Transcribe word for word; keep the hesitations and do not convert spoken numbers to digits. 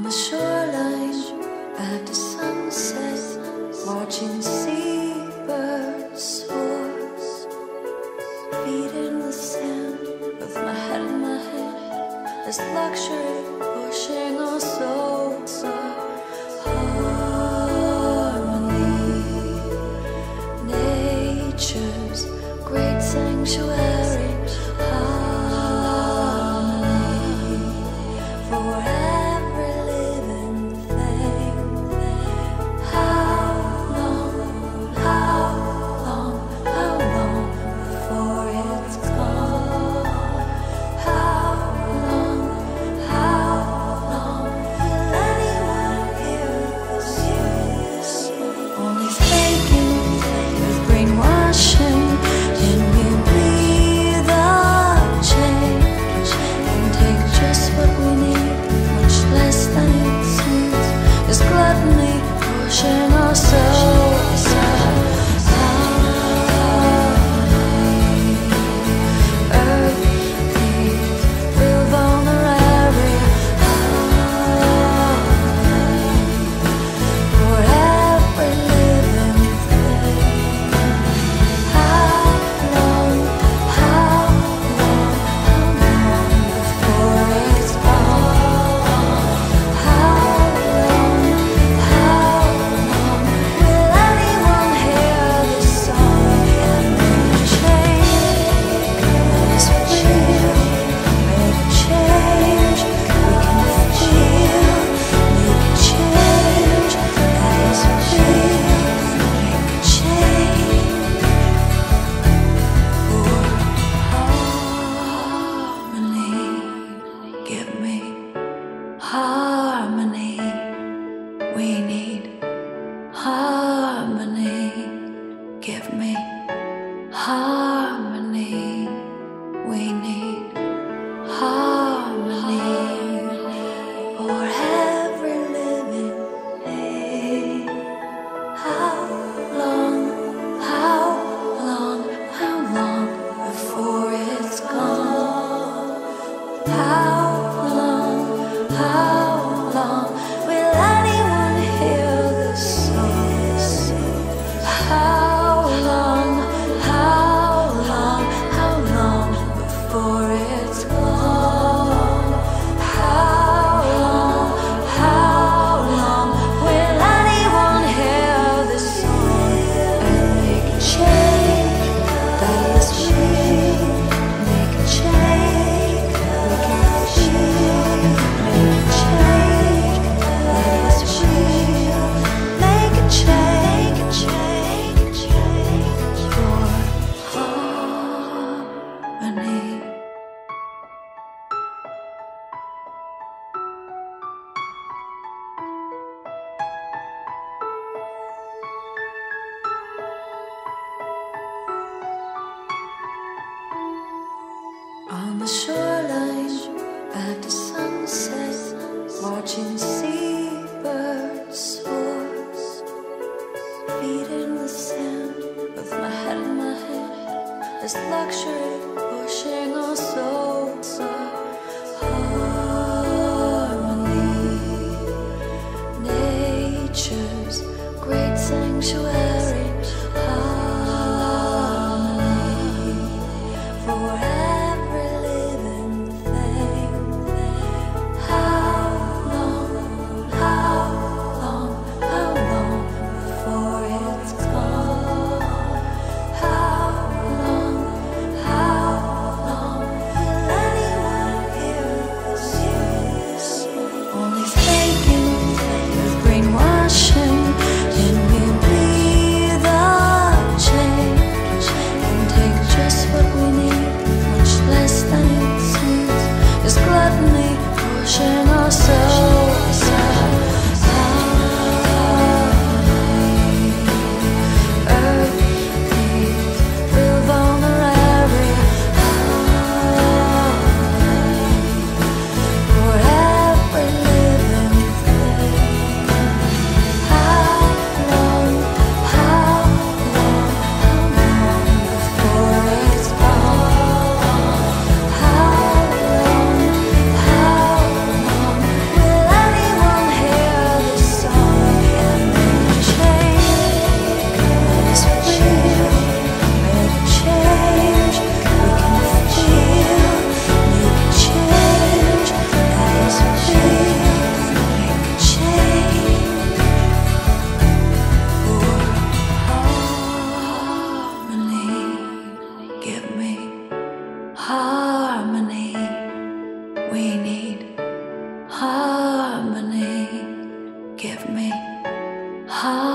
the shoreline after sunset, watching seabirds soar, feet in the sand with my head in my hand. This luxury pushing our souls up. Harmony, nature's great sanctuary. Harmony for every living thing. How long, how long, how long before it's gone? How long, how long will anyone hear this song? Only faking with brainwashing. Can we be the change and take just what we need, much less than it seems? Is gluttony pushing our souls out? Harmony, earth needs real vulnerary. Harmony for every living thing. How long, how long, how long before it's gone? How long, how long will anyone hear this song and make a change? Let us feel, make a change. We can feel, make a change. Let us feel, make a change. For harmony, give me harmony. We need harmony. Give me harmony. We need harmony for every living thing. How long, how long, how long before it's gone? How long, how long will anyone hear this song? How long, how long, how long before it's gone? How long, how long will anyone hear this song and make a change? That is free, make a change. We can feel, make a change. That is free, make a change, change, change for harmony. On the shoreline after sunset, watching seabirds soar, feet in the sand with my head in my hand. This luxury pushing our souls up. Harmony, nature's great sanctuary. Harmony for every living thing. How long, harmony. Give me harmony.